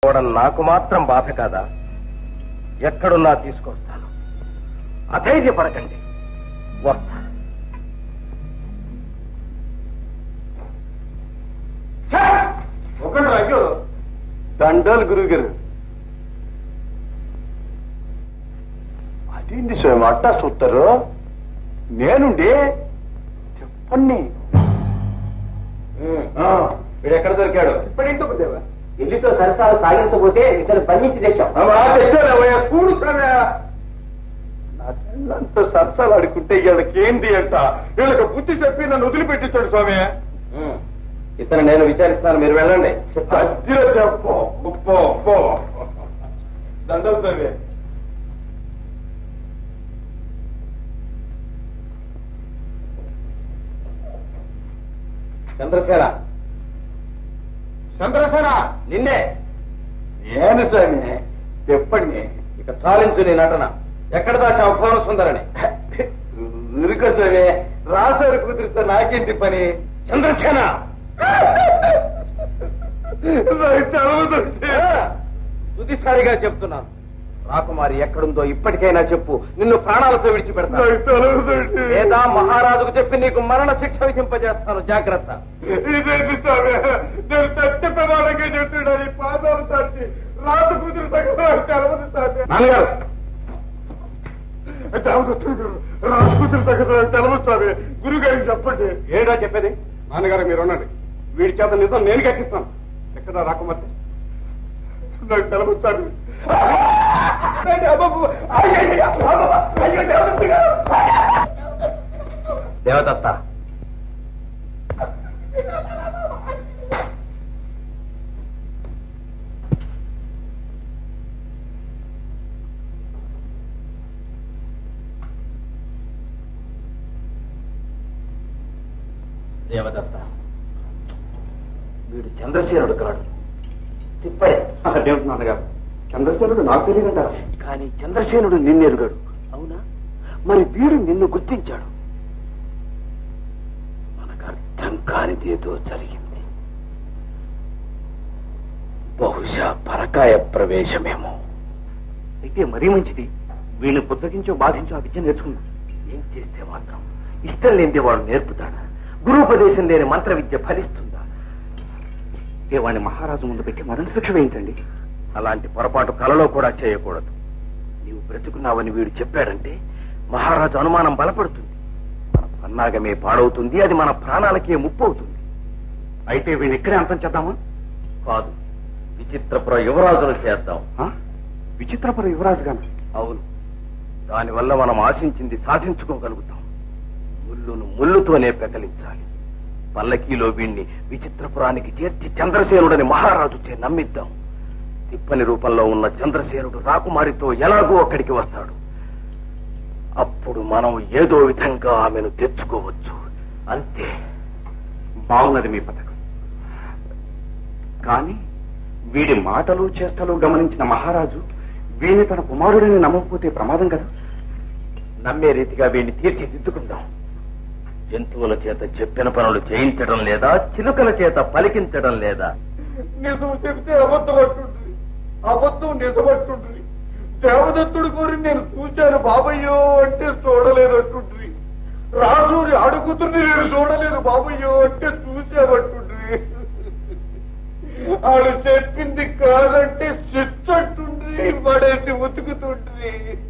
నాకు మాత్రం బాధ కాదా? ఎక్కడున్నా తీసుకొస్తాను. అధైర్యపడకండి, వస్తా. ఒకడు అయ్యో దండాలు గురువు గారు. అదేంటి స్వామి అట్టా చూస్తారు? నేనుండి చెప్పండి. వీడు ఎక్కడ దొరికాడు? ఇప్పుడేంటో దేవా ఇల్లుతో సరసాలు సాగించబోతే ఇతను బంధించి తెచ్చాం. కూడు నా చెల్లంతా సరసాలు ఆడుకుంటే వీళ్ళకి ఏంటి అంట, వీళ్ళకి బుద్ధి చెప్పి నన్ను వదిలిపెట్టించాడు స్వామి. ఇతను నేను విచారిస్తాను, మీరు వెళ్ళండి. దండలు స్వామి. చంద్రసేన, చంద్రసేన, నిన్నే. నేను స్వామి చెప్పండి. ఇక చాలించు నీ నటన. ఎక్కడ దాచావు భువన సుందరని? ఉరుకో స్వామి, రాసారు కుదిరితే నాకేంటి పని? చంద్రసేన, తుదిసారిగా చెప్తున్నాను, రాకుమారి ఎక్కడుందో ఇప్పటికైనా చెప్పు, నిన్ను ప్రాణాలతో విడిచిపెడతాను. లేదా మహారాజుకు చెప్పి నీకు మరణ శిక్ష విధింపజేస్తాను. జాగ్రత్త. ఇదేంటి స్వామి, నేను సత్య ప్రమాణంగా చెప్తున్నాను. ఈ పాదాలు తాటి రాత కుదిరి తగ్గదు స్వామి. నాన్నగారు, రాత కుదిరి తగ్గదు తెలవదు స్వామి. గురువు గారికి చెప్పండి. ఏడా చెప్పేది? నాన్నగారు మీరు ఉండండి, వీడి చేత నిజం నేను కట్టిస్తాను. ఎక్కడ రాకుమార్తె నాకు తెలవదు స్వామి. దేవదత్త, దేవదత్త, వీడు చంద్రసేనుడు కాడు, తిప్పడే. దేవుడు నాన్నగారు, చంద్రసేనుడు నాకు తెలియదంట. కానీ చంద్రసేనుడు నిన్నెరుగాడు. అవునా? మరి వీడు నిన్ను గుర్తించాడు. మనకు అర్థం కానిదేదో జరిగింది. బహుశా పరకాయ ప్రవేశమేమో. అయితే మరీ మంచిది. వీడిని పుస్తకించో బాధించో ఆ విద్య నేర్చుకున్నాం. ఏం చేస్తే మాత్రం ఇష్టం లేనిదే వాడు నేర్పుతాడా? గురుపదేశం లేని మంత్ర విద్య ఫలిస్తుందా? వాడిని మహారాజు ముందు పెట్టి మరణ శిక్ష వేయించండి. అలాంటి పొరపాటు కలలో కూడా చేయకూడదు. నీవు బ్రతుకున్నావని వీడు చెప్పాడంటే మహారాజు అనుమానం బలపడుతుంది. మన పన్నాగమే పాడవుతుంది. అది మన ప్రాణాలకే ముప్పు అవుతుంది. అయితే వీడిని ఇక్కడే అంతం చేద్దామా? కాదు, విచిత్రపుర యువరాజును చేద్దాం. విచిత్రపుర యువరాజు గాను? అవును. దానివల్ల మనం ఆశించింది సాధించుకోగలుగుతాం. ముళ్ళును ముళ్ళుతోనే పెకలించాలి. పల్లకీలో వీణ్ణి విచిత్రపురానికి చేర్చి చంద్రసేనుడని మహారాజు చే నమ్మిద్దాం. తిప్పని రూపంలో ఉన్న చంద్రసేనుడు రాకుమారితో ఎలాగో అక్కడికి వస్తాడు. అప్పుడు మనం ఏదో విధంగా ఆమెను తెచ్చుకోవచ్చు. అంతే. బాగున్నది మీ పథకం. కానీ వీడి మాటలు చేష్టలు గమనించిన మహారాజు వీణ్ణి తన కుమారుడిని నమ్మకపోతే ప్రమాదం కదా. నమ్మే రీతిగా వీణ్ణి తీర్చిదిద్దుకుందాం. జంతువుల చేత చెప్పిన పనులు చేయించడం లేదా, చిలుకల చేత పలికించడం లేదా. నిజం చెప్తే అబద్ధం అంటుండ్రి, అబద్ధం నిజమంటుండ్రి. దేవదత్తుడు కోరి నేను చూశాను బాబయ్యో అంటే చూడలేదంటుండ్రి. రాజూరి అడుగుతుంది నేను చూడలేదు బాబయ్యో అంటే చూసామంటుండ్రి. ఆడు చెప్పింది కాదంటే శిక్ష అంటుండ్రి, పడేసి ఉతుకుతుండ్రి.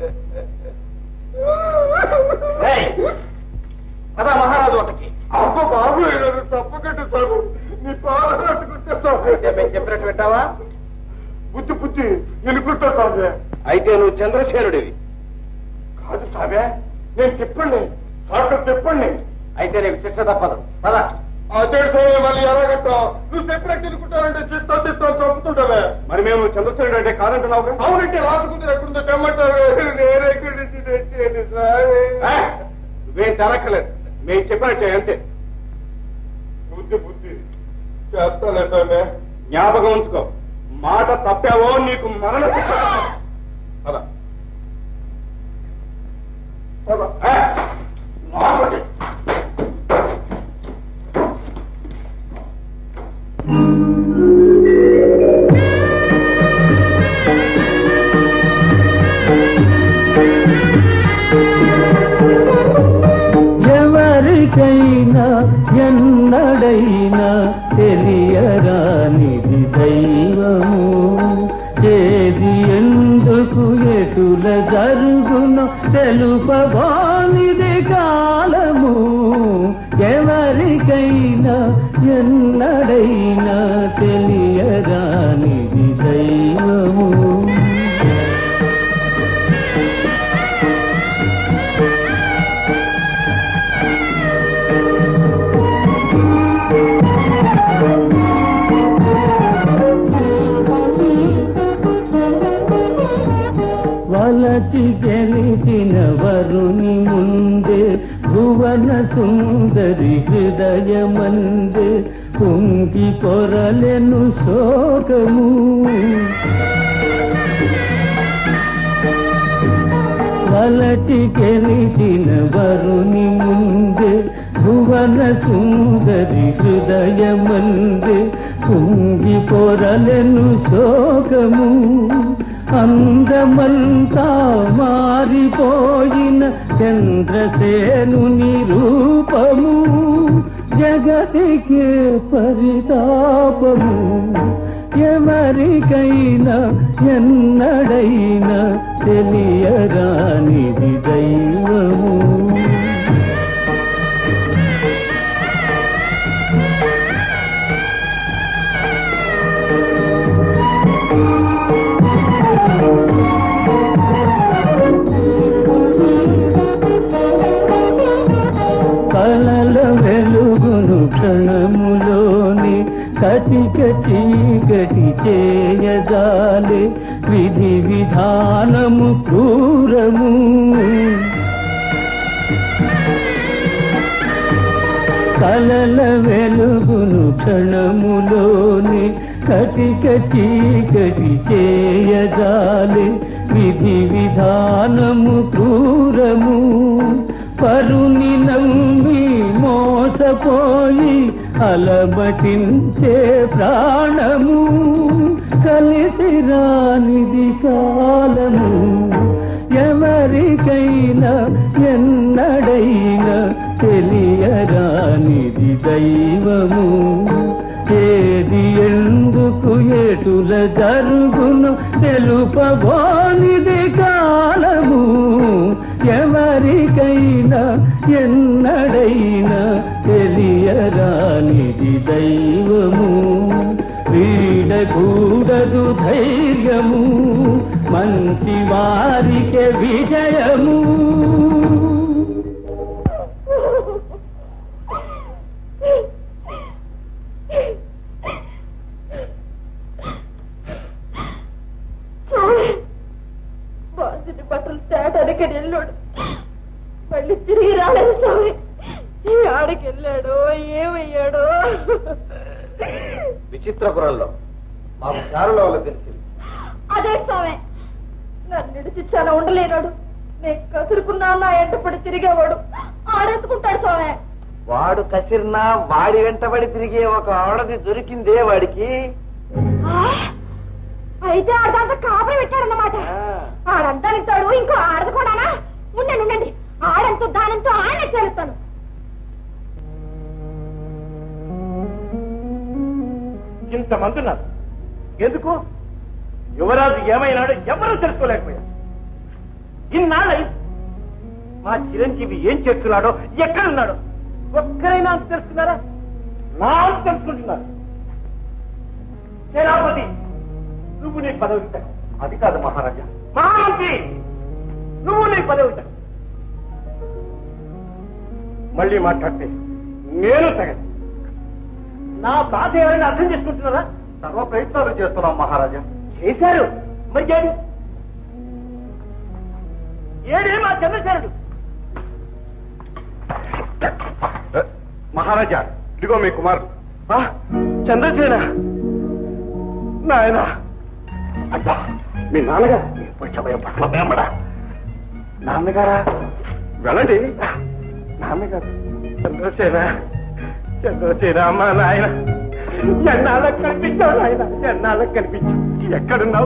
కదా మహారాజు ఒకటి. అబ్బ బాబు తప్పకట్టు సాగు, నీ పాలు కట్టుకుంటే చెప్పినట్టు పెట్టావా? బుద్ధి బుద్ధి ఎనుకుంటా సాగే. అయితే నువ్వు చంద్రసేనుడివి కాదు సాగే. నేను చెప్పండి సార్, చెప్పండి. అయితే నీకు శిక్ష తప్పదు. పదా. అదే సార్, మళ్ళీ ఎలాగట్టా నువ్వు చెప్పినట్టు ఎనుకుంటానంటే చిత్తా చిత్తా చంపుతుంటావే. మరి మేము చంద్రసేనుడు అంటే కాదంటున్నావు. అవునంటే రాసుకుంటే ఎక్కడుందో తెమ్మంటావే. నేనెక్కడి నుంచి తెచ్చేది సార్? నువ్వేం తెరక్కలేదు, మేము చెప్పినట్టే అంతే. బుద్ధి బుద్ధి చేస్తానే. జ్ఞాపకం ఉంచుకో, మాట తప్పావో నీకు మరణ శిక్ష. పద. తెలుపవానిది కాలము ఎవరికైనా ఎన్నడైనా తెలియరానిది దైవము వలచి గెలిచిన వరుని ముందే భువన సుందరి హృదయమందే కుంగి పొరలెను శోకము వలచి గెలిచిన వరుని ముందే భువన సుందరి హృదయమందే కుంగి పొరలెను శోకము అందమంతా మారిపోయిన చంద్రసేనుని రూపము జగతికి పరితాపము ఎవరికైనా ఎన్నడైనా తెలియరానిది దైవము కలల వెలుగును క్షణములోని కటిక చీకటి చేయజాలే విధి విధానము క్రూరము కలల వెలుగును క్షణములోని కటిక చీకటి చేయజాలే విధి విధానము క్రూరము పరుని నమ్మి మోసపోయి అలమటించే ప్రాణము కలిసి రానిది కాలము ఎవరికైనా ఎన్నడైనా తెలియరానిది దైవము ఏది ఎందుకు ఎటుల జరుగును తెలుపబోనిది కాలము ఎవరికైనా ఎన్నడైనా తెలియరానిది దైవము వీడకూడదు ధైర్యము మంచి వారికి విజయము బాసిని బట్టలు తేటానికి వెళ్ళాడు మళ్ళీ తిరిగి రాలేదు స్వామి ఆడికి వెళ్ళాడో ఏమయ్యాడో విచిత్రపురంలో మాకు చారుల వల్ల తెలిసింది అదే స్వామి నన్ను నిడిచి చాలా ఉండలేనాడు నేను కసురుకున్నా నా ఎంటపడి తిరిగేవాడు ఆడెత్తుకుంటాడు స్వామి వాడు కసిరినా వాడి వెంటబడి తిరిగే ఒక ఆడది దొరికిందే వాడికి అయితే ఆడంతా కాపరి పెట్టాడన్నమాట ఆడంతా నిస్తాడు ఇంకో ఆడదు కూడానా ఉండండి ఉండండి ఆడంతో దానంతో ఆయన చేస్తాను ఇంతమంది ఉన్నారు ఎందుకు యువరాజు ఏమైనాడో ఎవరూ తెలుసుకోలేకపోయారు ఇన్నాళ్ళై మా చిరంజీవి ఏం చేస్తున్నాడో ఎక్కడున్నాడో ఒక్కరైనా అంత తెలుసుకున్నారా నా అంత తెలుసుకుంటున్నారు సేనాపతి నువ్వు నీ పదవి తగ్గ అది కాదు మహారాజా మహామంత్రి నువ్వు నీ పదవి తగ్గ మళ్ళీ మాట్లాడితే నేను తగను నా బాధ ఎవరైనా అర్థం చేసుకుంటున్నారా సర్వ ప్రయత్నాలు చేస్తున్నాం మహారాజా చేశారు మరి ఏడే మా చంద్రశేఖరుడు మహారాజా ఇదిగో మీ కుమారుడు చంద్రసేన నాయన అబ్బా మీ నాన్నగారు పట్ల భయపడా నాన్నగారా వెళ్ళండి నాన్నగారు చంద్రసేన అమ్మా నాయన ఎన్నాళ్ళకి కనిపించావు నాయన ఎన్నాళ్ళకి కనిపించావు ఎక్కడున్నావు